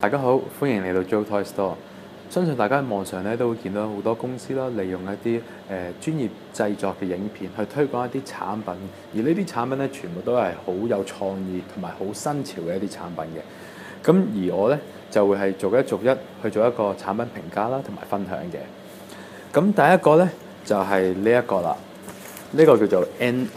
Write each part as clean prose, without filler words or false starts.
大家好，歡迎嚟到 Joe Toy Store。相信大家喺網上咧都會見到好多公司啦，利用一啲專業製作嘅影片去推廣一啲產品，而呢啲產品咧全部都係好有創意同埋好新潮嘅一啲產品嘅。咁而我咧就會係逐一去做一個產品評價啦，同埋分享嘅。咁第一個咧就係呢一個啦，呢個叫做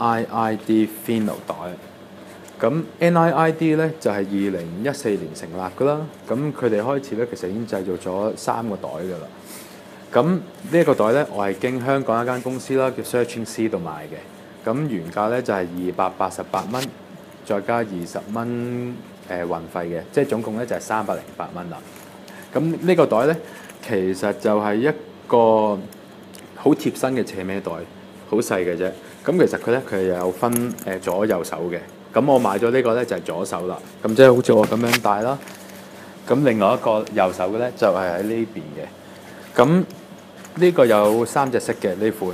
NIID Fino 袋。咁 NIID 咧就係2014年成立噶啦，咁佢哋開始咧其實已經製造咗3個袋噶啦。咁呢一個袋咧，我係經香港一間公司啦叫 Searching Sea 度買嘅。咁原價咧就係288蚊，再加20蚊運費嘅，即係總共咧就係308蚊啦。咁呢個袋咧其實就係一個好貼身嘅斜孭袋，好細嘅啫。咁其實佢又有分左右手嘅。咁我買咗呢個咧就係左手啦，咁即係好似我咁樣戴啦。咁另外一個右手嘅咧就係喺呢邊嘅。咁呢個有3隻色嘅呢款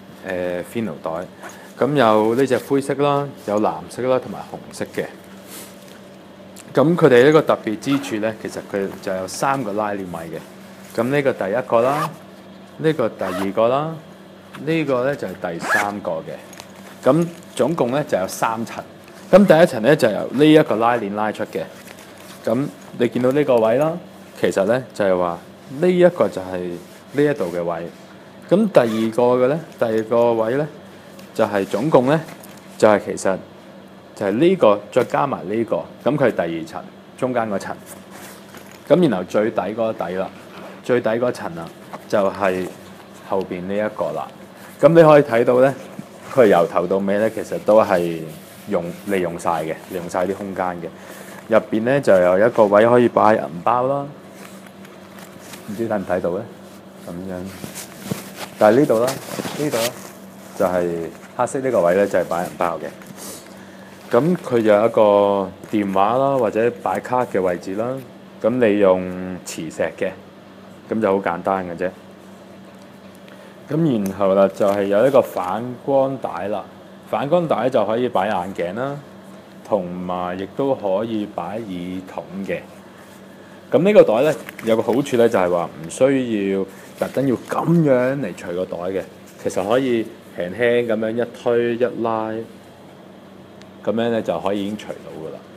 Fino 袋，咁有呢隻灰色啦，有藍色啦，同埋紅色嘅。咁佢哋呢個特別之處咧，其實佢就有3個拉鏈位嘅。咁呢個第一個啦，呢個第二個啦，呢個咧就係第3個嘅。咁總共咧就有3層。咁第一層咧就由呢一個拉鏈拉出嘅，咁你見到呢個位啦，其實咧就係話呢一個就係呢一度嘅位。咁第二個位咧就係總共咧就係其實就係呢個再加埋呢個，咁佢係第2層中間嗰層。咁然後最底嗰底啦，最底嗰層啊就係後邊呢一個啦。咁你可以睇到咧，佢由頭到尾咧其實都係利用晒嘅，利用晒啲空間嘅。入邊咧就有一個位可以擺銀包啦，唔知睇唔睇到咧？咁樣，但係呢度啦，呢度咧就係黑色呢個位咧就係擺銀包嘅。咁佢有一個電話啦，或者擺卡嘅位置啦。咁你用磁石嘅，咁就好簡單嘅啫。咁然後啦就係有一個反光帶啦。反光帶就可以擺眼鏡啦，同埋亦都可以擺耳筒嘅。咁呢個袋咧有個好處咧，就係話唔需要特登要咁樣嚟除個袋嘅，其實可以輕輕咁樣一推一拉，咁樣咧就可以已經除到噶啦。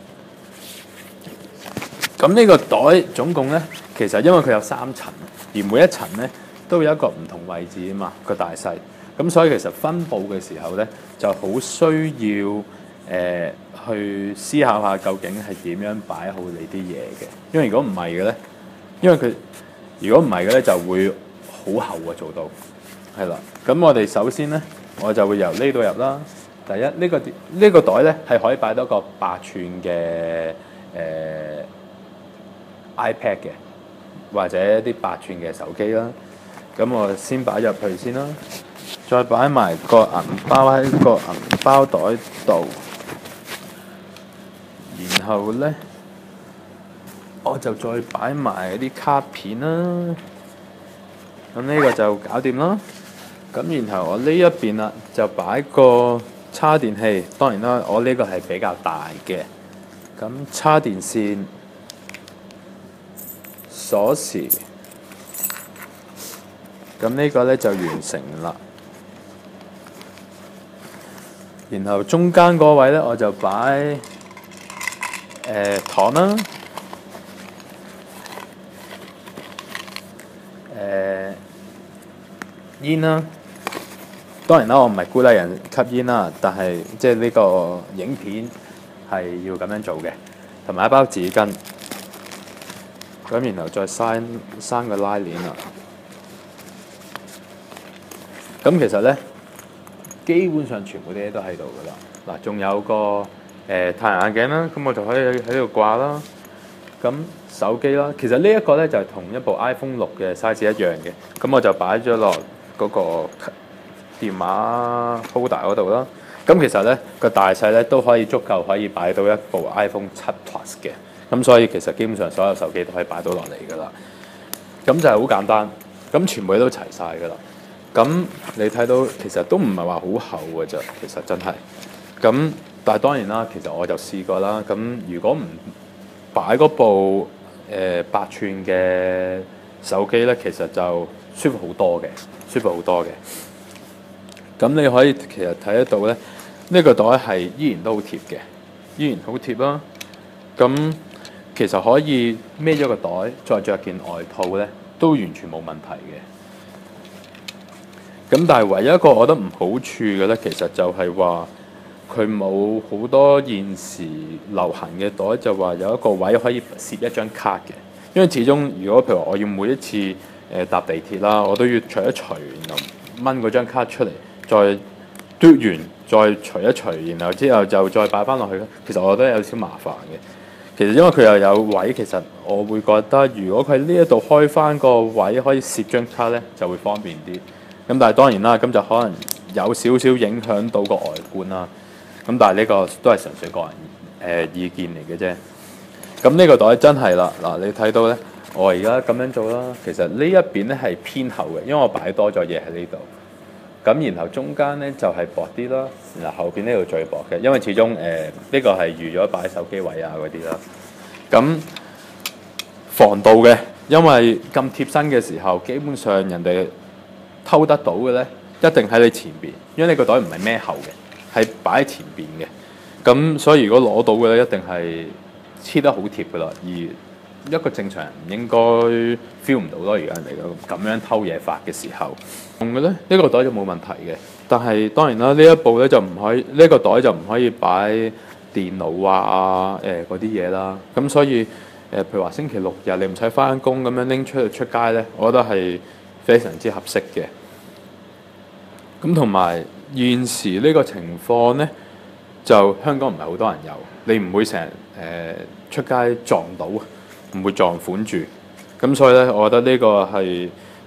咁呢個袋總共咧，其實因為佢有3層，而每一層咧都有一個唔同位置啊嘛，個大細。咁所以其實分佈嘅時候咧，就好需要去思考下究竟係點樣擺好你啲嘢嘅。因為如果唔係嘅咧，如果唔係嘅咧，就會好厚啊做到。係啦，咁我哋首先咧，我就會由呢度入啦。第一，呢個袋咧係可以擺多個8寸嘅iPad 嘅，或者啲8寸嘅手機啦。咁我先擺入去先啦。再擺埋個銀包喺個銀包袋度，然後咧我就再擺埋啲卡片啦。咁呢個就搞掂啦。咁然後我呢一邊啦就擺個叉電器，當然啦，我呢個係比較大嘅。咁叉電線、鎖匙，咁呢個咧就完成啦。然後中間嗰位咧，我就擺糖啦，煙啦。當然啦，我唔係鼓勵人吸煙啦，但係即係呢個影片係要咁樣做嘅，同埋一包紙巾。咁然後再閂個拉鏈啦。咁其實咧，基本上全部啲嘢都喺度噶啦。嗱，仲有個太陽眼鏡啦，咁我就可以喺度掛啦。咁手機啦，其實呢一個咧就係同一部 iPhone 6嘅 size 一樣嘅。咁我就擺咗落嗰個電話 holder 嗰度啦。咁其實咧個大細咧都可以足夠可以擺到一部 iPhone 7 Plus 嘅。咁所以其實基本上所有手機都可以擺到落嚟噶啦。咁就係好簡單，咁全部都齊晒噶啦。咁你睇到其實都唔係話好厚嘅啫，其實真係。咁但係當然啦，其實我就試過啦。咁如果唔擺嗰部 8寸嘅手機咧，其實就舒服好多嘅，舒服好多嘅。咁你可以其實睇得到咧，呢個袋係依然都好貼嘅，依然好貼啦。咁其實可以孭咗個袋，再着件外套咧，都完全冇問題嘅。咁但係唯一一個我覺得唔好處嘅咧，其實就係話佢冇好多現時流行嘅袋，就話有一個位可以攝一張卡嘅。因為始終如果譬如話我要每一次搭地鐵啦，我都要除一除，然後掹嗰張卡出嚟，再嘟完，再除一除，然後之後就再擺翻落去。其實我覺得有少麻煩嘅。其實因為佢又有位，其實我會覺得如果佢喺呢一度開翻個位可以攝張卡咧，就會方便啲。咁但係當然啦，咁就可能有少少影響到個外觀啦。咁但係呢個都係純粹個人意見嚟嘅啫。咁呢個袋真係啦，嗱你睇到咧，我而家咁樣做啦。其實呢一邊咧係偏厚嘅，因為我擺多咗嘢喺呢度。咁然後中間咧就係薄啲啦，然後後邊呢度最薄嘅，因為始終呢個係預咗擺手機位啊嗰啲啦。咁防盜嘅，因為咁貼身嘅時候，基本上人哋偷得到嘅咧，一定喺你前邊，因為呢個袋唔係孭後嘅，係擺喺前邊嘅。咁所以如果攞到嘅咧，一定係黐得好貼噶啦。而一個正常人唔應該 feel 唔到咯。而家人哋咁樣偷嘢發嘅時候，用嘅咧呢個袋就冇問題嘅。但係當然啦，呢一部咧就唔可以，呢個袋就唔可以擺電腦啊嗰啲嘢啦。咁所以譬如話星期六日你唔使翻工咁樣拎出去出街咧，我覺得係非常之合適嘅。咁同埋現時呢個情況咧，就香港唔係好多人有，你唔會成日出街撞到，唔會撞款住。咁所以咧，我覺得呢個係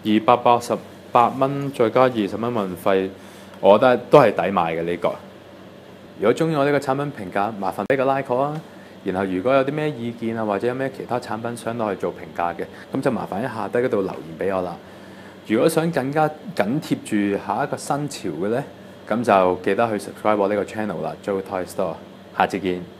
288蚊再加20蚊運費，我覺得都係抵買嘅呢個。如果中意我呢個產品評價，麻煩俾個 like 啊！然後如果有啲咩意見啊，或者有咩其他產品想攞去做評價嘅，咁就麻煩喺下低嗰度留言俾我啦。如果想更加緊貼住下一個新潮嘅呢，咁就記得去 subscribe 我呢個 channel 啦，Joe Toy Store。下次見。